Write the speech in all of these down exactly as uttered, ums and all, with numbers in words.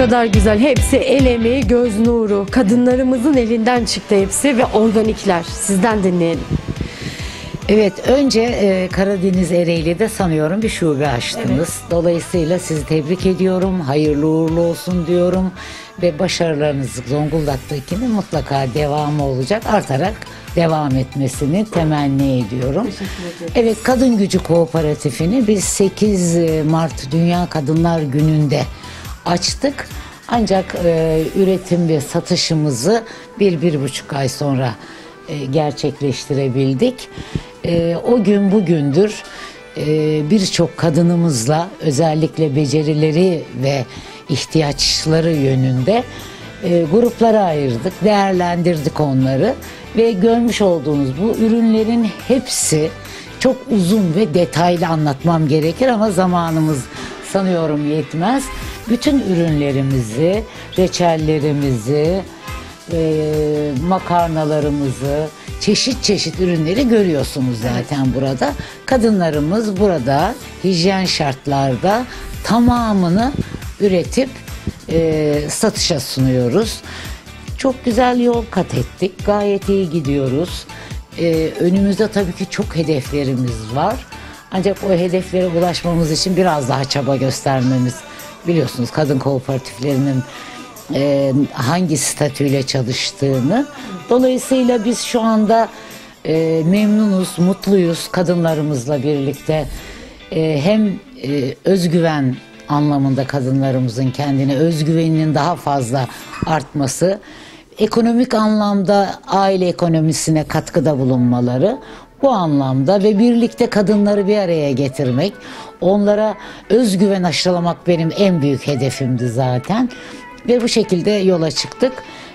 kadar güzel. Hepsi el emeği, göz nuru. Kadınlarımızın elinden çıktı hepsi ve organikler. Sizden dinleyelim. Evet, önce e, Karadeniz Ereğli'de sanıyorum bir şube açtınız. Evet. Dolayısıyla sizi tebrik ediyorum. Hayırlı uğurlu olsun diyorum. Ve başarılarınız Zonguldak'takinin mutlaka devamı olacak. Artarak devam etmesini temenni ediyorum. Evet, Kadın Gücü Kooperatifini biz sekiz Mart Dünya Kadınlar Günü'nde açtık. Ancak e, üretim ve satışımızı bir, bir buçuk ay sonra e, gerçekleştirebildik. E, o gün bugündür e, birçok kadınımızla özellikle becerileri ve ihtiyaçları yönünde e, gruplara ayırdık, değerlendirdik onları ve görmüş olduğunuz bu ürünlerin hepsi çok uzun ve detaylı anlatmam gerekir ama zamanımız sanıyorum yetmez. Bütün ürünlerimizi, reçellerimizi, e, makarnalarımızı, çeşit çeşit ürünleri görüyorsunuz zaten burada. Kadınlarımız burada hijyen şartlarda tamamını üretip e, satışa sunuyoruz. Çok güzel yol kat ettik. Gayet iyi gidiyoruz. E, önümüzde tabii ki çok hedeflerimiz var. Ancak o hedeflere ulaşmamız için biraz daha çaba göstermemiz, biliyorsunuz kadın kooperatiflerinin e, hangi statüyle çalıştığını. Dolayısıyla biz şu anda e, memnunuz, mutluyuz kadınlarımızla birlikte. E, hem e, özgüven anlamında kadınlarımızın kendine özgüveninin daha fazla artması, ekonomik anlamda aile ekonomisine katkıda bulunmaları, bu anlamda ve birlikte kadınları bir araya getirmek, onlara özgüven aşılamak benim en büyük hedefimdi zaten ve bu şekilde yola çıktık.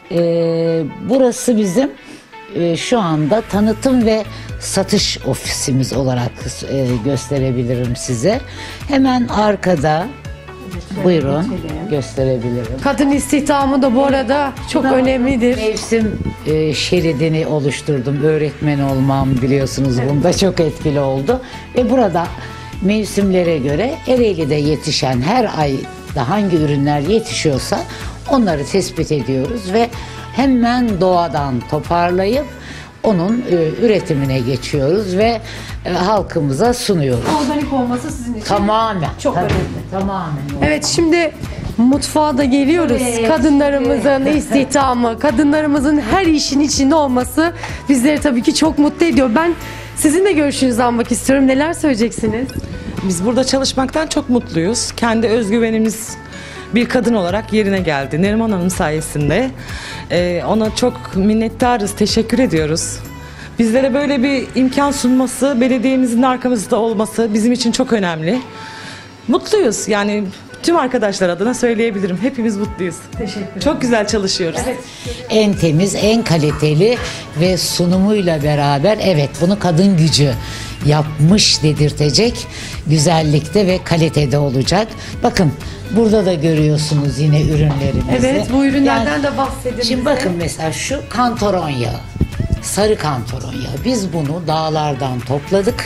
Ee, burası bizim e, şu anda tanıtım ve satış ofisimiz olarak e, gösterebilirim size. Hemen arkada, buyurun, gösterebilirim. Kadın istihdamı da bu arada çok Burada önemlidir. Mevsim e, şeridini oluşturdum. Öğretmen olmam biliyorsunuz, evet. Bunda çok etkili oldu. Ve burada mevsimlere göre Ereğli'de yetişen her ayda hangi ürünler yetişiyorsa onları tespit ediyoruz ve hemen doğadan toparlayıp onun e, üretimine geçiyoruz ve e, halkımıza sunuyoruz. Organik olması sizin için Tamamen. çok tabii, önemli. Tamamen. Evet, şimdi mutfağa da geliyoruz. Evet, Kadınlarımızın evet. istihdamı, kadınlarımızın her işin içinde olması bizleri tabii ki çok mutlu ediyor. Ben sizin de görüşünüzü almak istiyorum. Neler söyleyeceksiniz? Biz burada çalışmaktan çok mutluyuz. Kendi özgüvenimiz bir kadın olarak yerine geldi. Neriman Hanım sayesinde. Ee, ona çok minnettarız, teşekkür ediyoruz. Bizlere böyle bir imkan sunması, belediyemizin arkamızda olması bizim için çok önemli. Mutluyuz, yani tüm arkadaşlar adına söyleyebilirim. Hepimiz mutluyuz. Teşekkür ederim. Çok güzel çalışıyoruz. Evet. En temiz, en kaliteli ve sunumuyla beraber evet bunu kadın gücü yapmış dedirtecek güzellikte ve kalitede olacak. Bakın burada da görüyorsunuz yine ürünlerimizi. Evet, bu ürünlerden Yani, de bahsedin şimdi bize. bakın mesela şu kantaron yağı, sarı kantaron yağı. Biz bunu dağlardan topladık,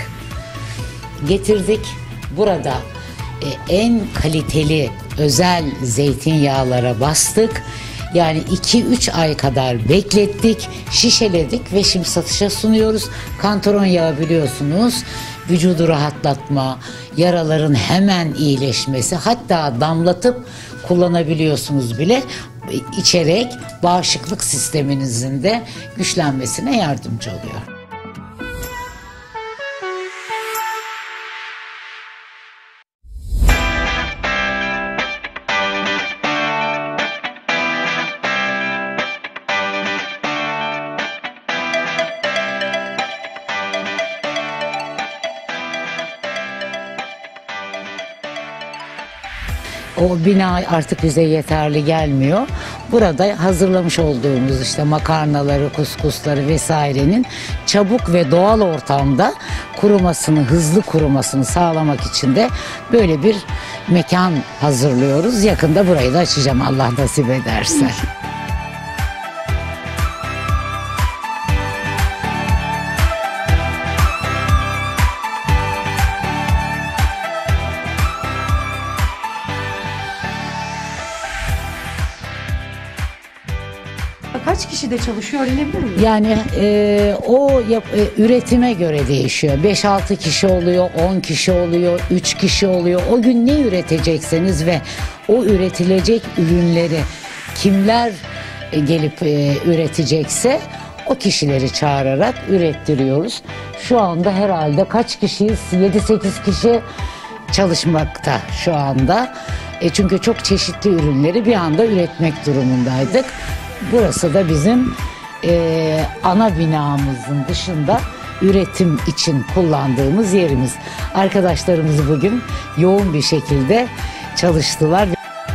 getirdik. Burada e, en kaliteli özel zeytinyağlara bastık. Yani iki üç ay kadar beklettik, şişeledik ve şimdi satışa sunuyoruz. Kantaron yağı biliyorsunuz vücudu rahatlatma, yaraların hemen iyileşmesi, hatta damlatıp kullanabiliyorsunuz bile, içerek bağışıklık sisteminizin de güçlenmesine yardımcı oluyor. O bina artık bize yeterli gelmiyor. Burada hazırlamış olduğumuz işte makarnaları, kuskusları vesairenin çabuk ve doğal ortamda kurumasını, hızlı kurumasını sağlamak için de böyle bir mekan hazırlıyoruz. Yakında burayı da açacağım Allah nasip ederse. Kaç kişi de çalışıyor öğrenebilir miyim? Yani e, o yap, e, üretime göre değişiyor. beş altı kişi oluyor, on kişi oluyor, üç kişi oluyor. O gün ne üretecekseniz ve o üretilecek ürünleri kimler e, gelip e, üretecekse o kişileri çağırarak ürettiriyoruz. Şu anda herhalde kaç kişiyiz? yedi sekiz kişi çalışmakta şu anda. E çünkü çok çeşitli ürünleri bir anda üretmek durumundaydık. Burası da bizim e, ana binamızın dışında üretim için kullandığımız yerimiz. Arkadaşlarımız bugün yoğun bir şekilde çalıştılar.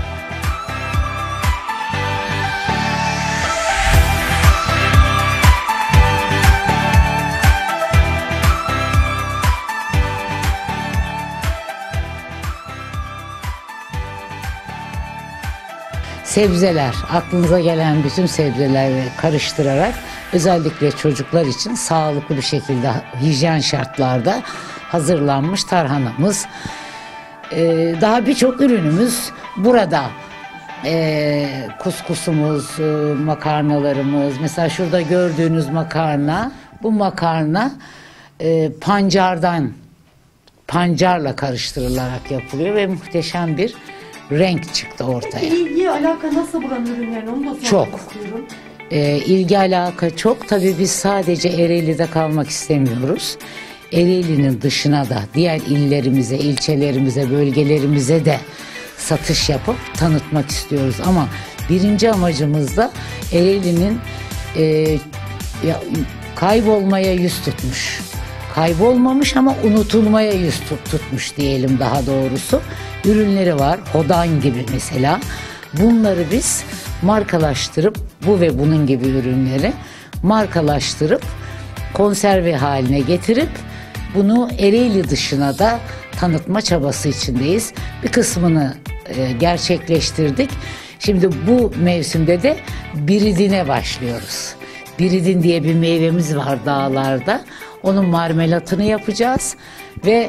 Sebzeler, aklınıza gelen bütün sebzeleri karıştırarak özellikle çocuklar için sağlıklı bir şekilde hijyen şartlarda hazırlanmış tarhanamız. Ee, daha birçok ürünümüz burada. Ee, kuskusumuz, e, makarnalarımız. Mesela şurada gördüğünüz makarna, bu makarna e, pancardan, pancarla karıştırılarak yapılıyor ve muhteşem bir renk çıktı ortaya. İlgi, alaka nasıl buranın ürünlerine onu da sormak Çok. istiyorum. Ee, ilgi alaka çok. Tabii biz sadece Ereğli'de kalmak istemiyoruz. Ereğli'nin dışına da diğer illerimize, ilçelerimize, bölgelerimize de satış yapıp tanıtmak istiyoruz. Ama birinci amacımız da Ereğli'nin e, ya, kaybolmaya yüz tutmuş. Kaybolmamış ama unutulmaya yüz tut, tutmuş diyelim daha doğrusu. Ürünleri var. Hodan gibi mesela. Bunları biz markalaştırıp bu ve bunun gibi ürünleri markalaştırıp konserve haline getirip bunu Ereğli dışına da tanıtma çabası içindeyiz. Bir kısmını e, gerçekleştirdik. Şimdi bu mevsimde de biridine başlıyoruz. Biridin diye bir meyvemiz var dağlarda. Onun marmelatını yapacağız ve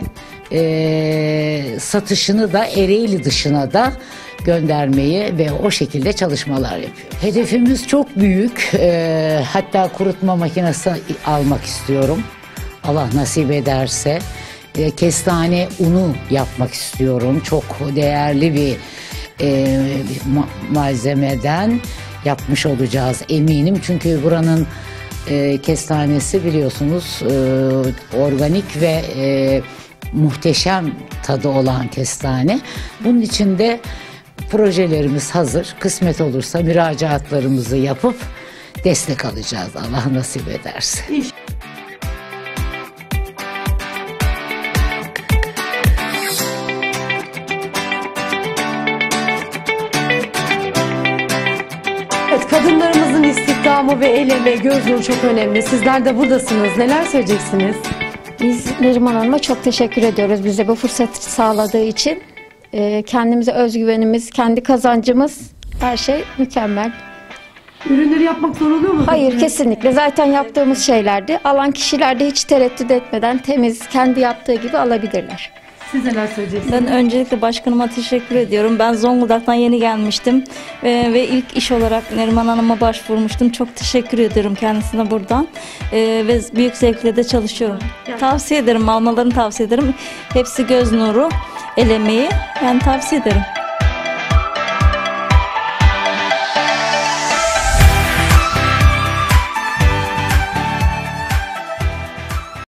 e, satışını da Ereğli dışına da göndermeyi ve o şekilde çalışmalar yapıyor. Hedefimiz çok büyük. E, hatta kurutma makinesi almak istiyorum. Allah nasip ederse. E, kestane unu yapmak istiyorum. Çok değerli bir e, ma- malzemeden yapmış olacağız eminim. Çünkü buranın e, kestanesi biliyorsunuz e, organik ve e, muhteşem tadı olan kestane. Bunun için de projelerimiz hazır. Kısmet olursa müracaatlarımızı yapıp destek alacağız Allah nasip ederse. Evet, kadınlarımızın istihdamı ve el emeği, göz nuru çok önemli. Sizler de buradasınız. Neler söyleyeceksiniz? Biz Neriman Hanım'a çok teşekkür ediyoruz bize bu fırsatı sağladığı için. Ee, kendimize özgüvenimiz, kendi kazancımız, her şey mükemmel. Ürünleri yapmak zor oluyor mu? Hayır, peki? kesinlikle. Zaten yaptığımız şeylerdi. Alan kişiler de hiç tereddüt etmeden temiz, kendi yaptığı gibi alabilirler. Siz neler söyleyeceksiniz? Ben öncelikle başkanıma teşekkür ediyorum. Ben Zonguldak'tan yeni gelmiştim ee, ve ilk iş olarak Neriman Hanım'a başvurmuştum. Çok teşekkür ediyorum kendisine buradan Ee, ve büyük zevkle de çalışıyorum. Tavsiye ederim, almalarını tavsiye ederim. Hepsi göz nuru, el emeği, yani tavsiye ederim.